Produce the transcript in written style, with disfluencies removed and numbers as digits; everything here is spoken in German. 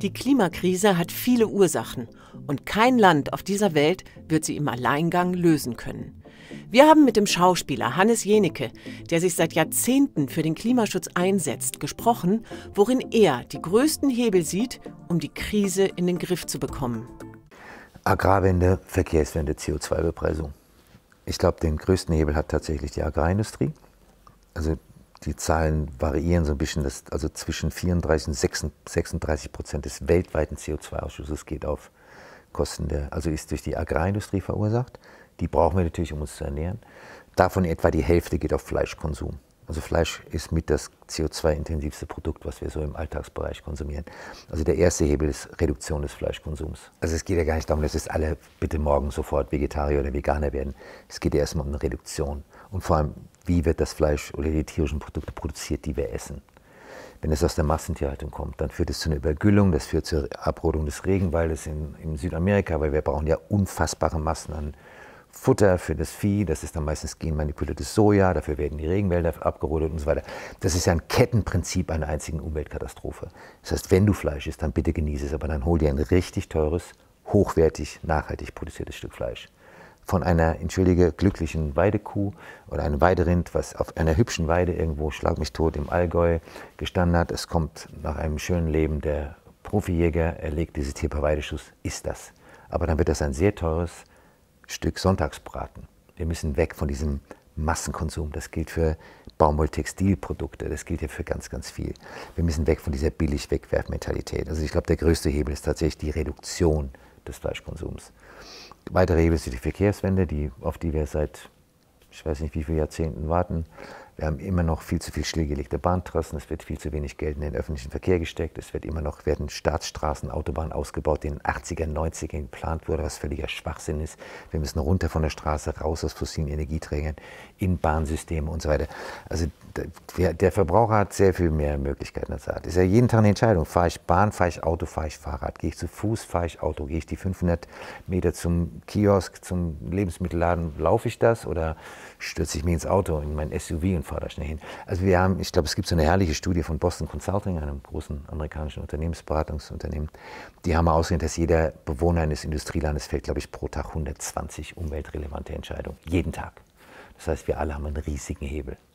Die Klimakrise hat viele Ursachen und kein Land auf dieser Welt wird sie im Alleingang lösen können. Wir haben mit dem Schauspieler Hannes Jenecke, der sich seit Jahrzehnten für den Klimaschutz einsetzt, gesprochen, worin er die größten Hebel sieht, um die Krise in den Griff zu bekommen. Agrarwende, Verkehrswende, CO2-Bepreisung. Ich glaube, den größten Hebel hat tatsächlich die Agrarindustrie. Also die Zahlen variieren so ein bisschen, also zwischen 34 und 36% des weltweiten CO2-Ausschusses geht auf Kosten also ist durch die Agrarindustrie verursacht. Die brauchen wir natürlich, um uns zu ernähren. Davon etwa die Hälfte geht auf Fleischkonsum. Also Fleisch ist mit das CO2-intensivste Produkt, was wir so im Alltagsbereich konsumieren. Also der erste Hebel ist Reduktion des Fleischkonsums. Also es geht ja gar nicht darum, dass jetzt alle bitte morgen sofort Vegetarier oder Veganer werden. Es geht ja erstmal um eine Reduktion. Und vor allem, wie wird das Fleisch oder die tierischen Produkte produziert, die wir essen. Wenn es aus der Massentierhaltung kommt, dann führt es zu einer Übergüllung, das führt zur Abrodung des Regenwaldes in Südamerika, weil wir brauchen ja unfassbare Massen an Futter für das Vieh, das ist dann meistens genmanipuliertes Soja, dafür werden die Regenwälder abgerodet und so weiter. Das ist ja ein Kettenprinzip einer einzigen Umweltkatastrophe. Das heißt, wenn du Fleisch isst, dann bitte genieße es, aber dann hol dir ein richtig teures, hochwertig, nachhaltig produziertes Stück Fleisch. Von einer, entschuldige, glücklichen Weidekuh oder einem Weiderind, was auf einer hübschen Weide irgendwo, schlag mich tot, im Allgäu gestanden hat. Es kommt nach einem schönen Leben, der Profijäger, er legt dieses Tier per Weideschuss, isst das. Aber dann wird das ein sehr teures Stück Sonntagsbraten. Wir müssen weg von diesem Massenkonsum. Das gilt für Baumwolltextilprodukte, das gilt ja für ganz, ganz viel. Wir müssen weg von dieser Billig-Wegwerf-Mentalität. Also ich glaube, der größte Hebel ist tatsächlich die Reduktion des Fleischkonsums. Weitere Hebel ist die Verkehrswende, auf die wir seit, ich weiß nicht wie viele Jahrzehnten warten. Wir haben immer noch viel zu viel stillgelegte Bahntrassen, es wird viel zu wenig Geld in den öffentlichen Verkehr gesteckt, werden Staatsstraßen, Autobahnen ausgebaut, die in den 80er, 90er geplant wurde, was völliger Schwachsinn ist. Wir müssen runter von der Straße, raus aus fossilen Energieträgern, in Bahnsysteme und so weiter. Also der Verbraucher hat sehr viel mehr Möglichkeiten als er hat. Es ist ja jeden Tag eine Entscheidung, fahre ich Bahn, fahre ich Auto, fahre ich Fahrrad, gehe ich zu Fuß, fahre ich Auto, gehe ich die 500 Meter zum Kiosk, zum Lebensmittelladen, laufe ich das oder stürze ich mich ins Auto, in mein SUV und fahre da schnell hin. Also ich glaube, es gibt so eine herrliche Studie von Boston Consulting, einem großen amerikanischen Unternehmensberatungsunternehmen. Die haben ausgerechnet, dass jeder Bewohner eines Industrielandes fällt, glaube ich, pro Tag 120 umweltrelevante Entscheidungen. Jeden Tag. Das heißt, wir alle haben einen riesigen Hebel.